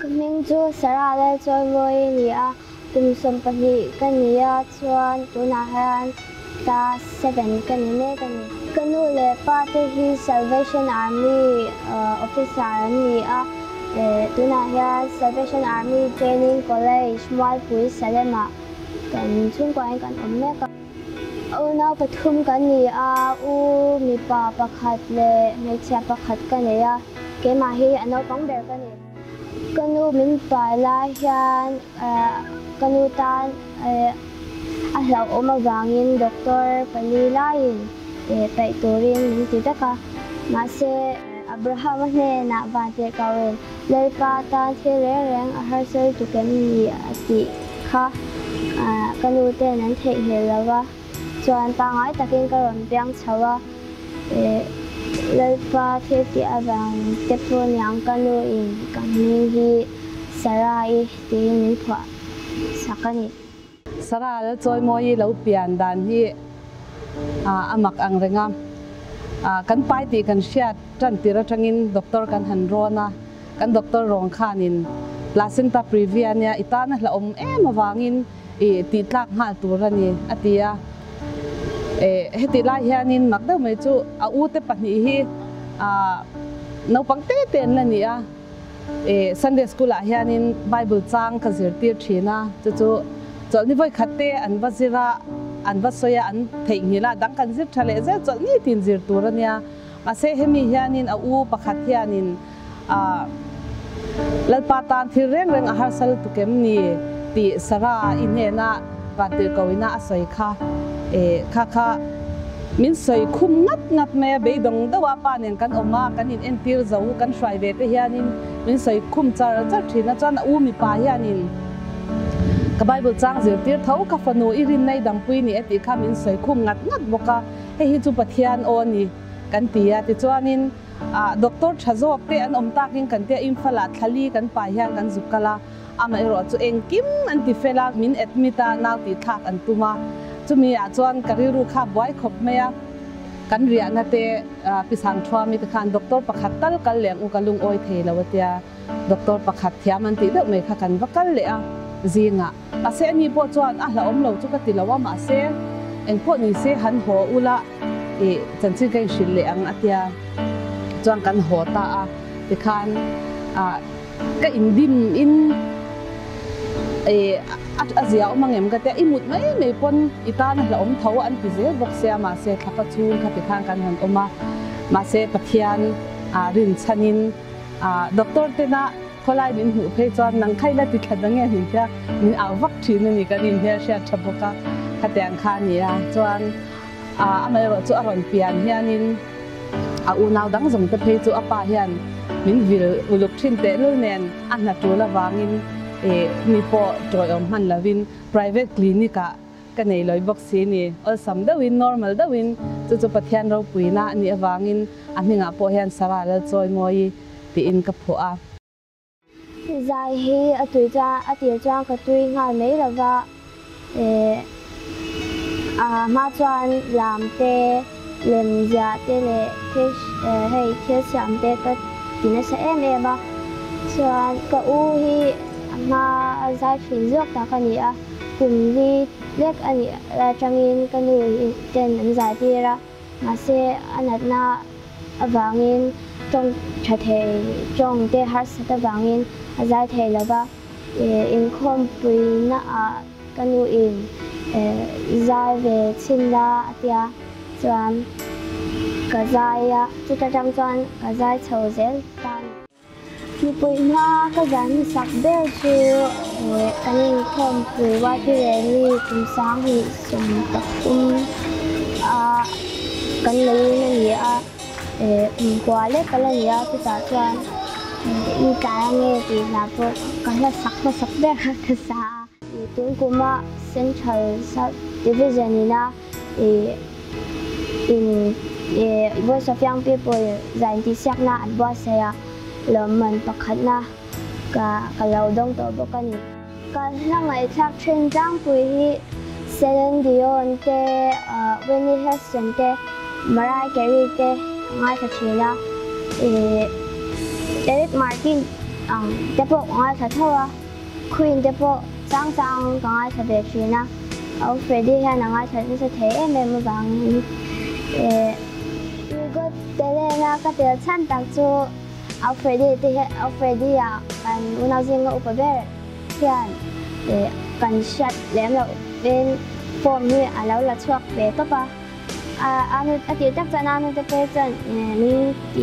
mình chú Sarah le choi moi ni a tum som pani kan ni a chuan tuna han ta 7 kan ni ne kan ni kanu le pa te hi Salvation Army officer ni a tuna han Salvation Army Training College Mual Pui Salema kan chung kwai kan omme ka una pathum kan ni a u mi pa pakhat le me cha pakhat kan ni a ke ma hi ano pang ber kan ni kanu min pa la hian kanu tan a hlau oma wangin doctor pali lain pai turin min ti taka ma se Abraham ne na van te kawen leipa tan thile reng a har sel tu kan ni ati kha kanu te nan thei helawa chuan pangai takin karon piang chawa leipa the ti awang te pon yang kanu in kami hi sarai ti min phwa sakani Sarah le choi moi lo pian dan hi amak ang rengam kan pai ti kan siat tran tira tangin doctor kan han rona kan doctor rong khanin placenta previa nia itana la em awangin ti tlak hal turani atia heti lai hianin makda mai chu a u te pani hi no pangte ten la ni a Sunday school a hianin Bible chang ka zir tir thina chu chol ni voi khatte an bazira an vasoya an thei hila dang kan zir thale ze chol ni tin zir turania ma se hemi hianin a u pakhat hianin lalpatan thil reng reng a har sal tukem ni ti sara inhena vatir kawina asoi kha kha min soi khum ngat me be dong dawa pa nen kan oma kan in entir zo kan shrai ve te hianin min soi khum char thina chan u mi pa hianin ka Bible chang zir tir thau ka fanu irin nei dang pui ni ati kha min soi khum ngat boka he hi chu pathian oni kan tia ti chuanin doctor thazop te an om takin kan te infala thali kan pa hian kan zukala ama ero chu engkim an ti fela min admita naw ti thak an tuma chumi a chuan kariru kha boy khop meya kan ria na te pisang thwa mi khan doctor pakhat tal kal leng u kalung oi theilawatia doctor pakhat thiam an ti de me kha kan vakal le a zinga ase ni po chuan a hla om lo chu ka tilawa ma se eng pho ni se han ho ula chanchi kai shil le ang atia chuan kan ho ta a ti khan ka indim in azia omangem ka te imut mai pon itana hla om tho an pi ze bok se ma se thapa chun kha ti khan kan han oma ma se pathian rin chanin doctor te na kholai min hu phe chuan nang khaila ti thadang hin kha min awak thin ni ka rin he sha thaboka khateng kha ni a chuan amai ro chu aron pian hianin u naw dang zong te phe chu apa hian min vil uluk thin te lo nen an na tu la wangin mi po toy om han lavin private clinica ka nei loi box si ni all sam da win normal da win chu pathian ro puina ni awangin aminga po hian sara la choi moi ti in ka pho a zai hi atui cha atir cha ka tui ngal nei lawa ma chuan lam te lem ja te le hei thil siam te ka tina sa em ba chuan ka u hi ma zai fin zok ta ka ni a kum li lek ani la changin ka ni ten an zai ti ra ma se anat na awangin trong thathe trong te har sa ta wangin azai thei lawa in khom pui na a kanu in zai ve chin la atia chuan ka zai ya chu ta chang chuan ka zai chho zel tan ni pui na ka zan sak bel chu kanin khom pui wa ti le ni kum sang hi sum ta kan le na ni a qua le kala ni a chu ta chuan ni ka nge ti na po kan la sak be ka sa tin kuma central sub division ina in voice of young people zain ti siak na an boss ya loman pakhat na ka lo dong to bokani ka na ngai thak thren jang pui hi Celine Dion te Whitney Houston te Mariah Carey te ngai ka chila Eric Martin te po ngai tha thawa Queen te po chang ngai tha ve china au Freddie ha ngai tha se the em bang go tele na ka te chan tak chu au Freddie ya kan una jing ga upabe hian kan shat lem lo ben form ni alo la chuak be to pa anu ati tak chana anu te pe chan ni ti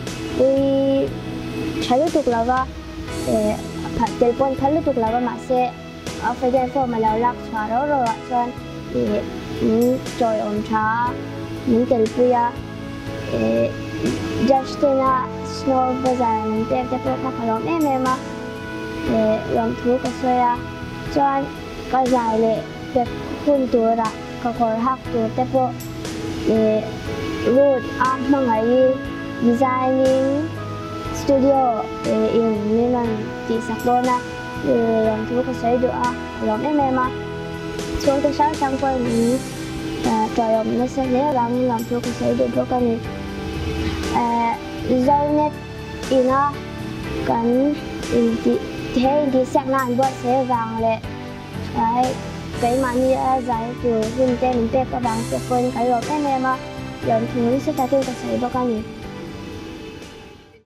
chalu tuk lawa telpon chalu tuk lawa ma se au Freddie form alo lak chwa ro chuan ni joy om tha ni telpuya Justina Snow bazar te po ka khalom ma ram thu ka soya chuan ka zai le pe hun tura ka khor hak tu te po root mangai designing studio in Milan ti sakona ram thu ka soi do khalom ma chuan ka sang ko ni trời ơi nó sẽ nhớ làm cho cái sẽ được cái này dâu net ina cần thế thì sáng nay bữa sẽ vàng lệ đấy cái mà như giải từ hôm tên mình các bạn sẽ quên cái rồi cái này mà lần thứ sẽ ta tiêu cái sẽ được cái này